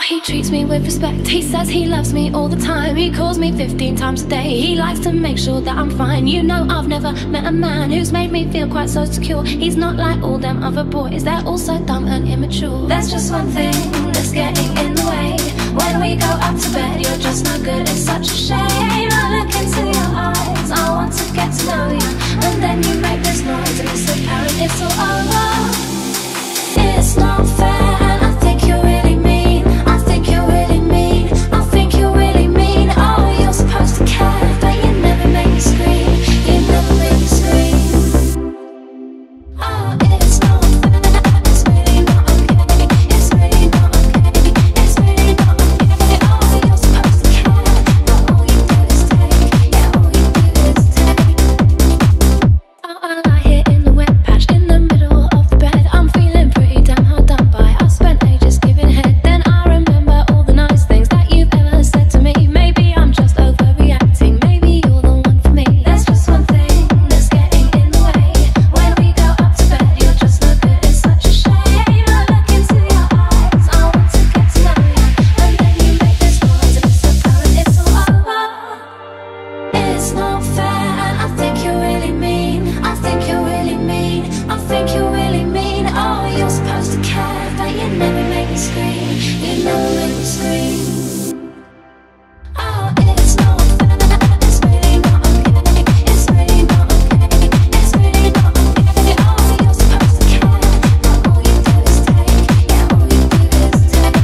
he treats me with respect. He says he loves me all the time. He calls me 15 times a day. He likes to make sure that I'm fine. You know, I've never met a man who's made me feel quite so secure. He's not like all them other boys, they're all so dumb and immature. There's just one thing that's getting in the way. When we go up to bed, you're just no good, it's such a shame. I look into your eyes, I want to get to know you, and then you make this noise and it's apparent it's all over. It's not fair, and I think you're really mean. I think you're really mean. I think you're really mean. Oh, you're supposed to care, but you never make me scream. You never make me scream. Oh, it's not fair. It's really not okay. It's really not okay. It's really not okay. Oh, you're supposed to care, but all you do is take. Yeah, all you do is take. Oh, I lie here in the wet patch in the middle of the bed. I'm feeling pretty damn hard done by. I spent ages giving head. Then I remember all the nice things that you've ever said to me. Maybe I'm just overreacting. Maybe you're the one for me. There's just one thing that's getting in the way. When we go up to bed, you're just no good. It's such a shame. I look into your eyes, I want to get to know you, and then you make this noise and it's apparent it's all over. It's not fair, and I think you're really mean. I think you're really mean. I think you're really mean. Oh, you're supposed to care, but you never make me scream. You never make me scream. Oh, it's not fair. It's really not okay. It's really not okay. It's really not okay. Oh, you're supposed to care, but all you do is take. Yeah, all you do is take.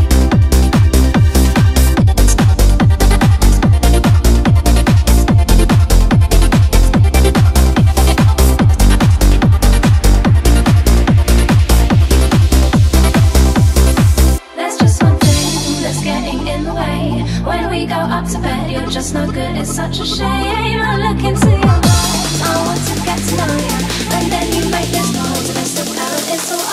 It's not fair. It's really not okay. It's really not okay. It's really not There's just one thing that's getting in the way. When we go up to bed, you're just no good, it's such a shame. I look into your eyes, I want to get to know you, and then you make this noise and it's apparent it's all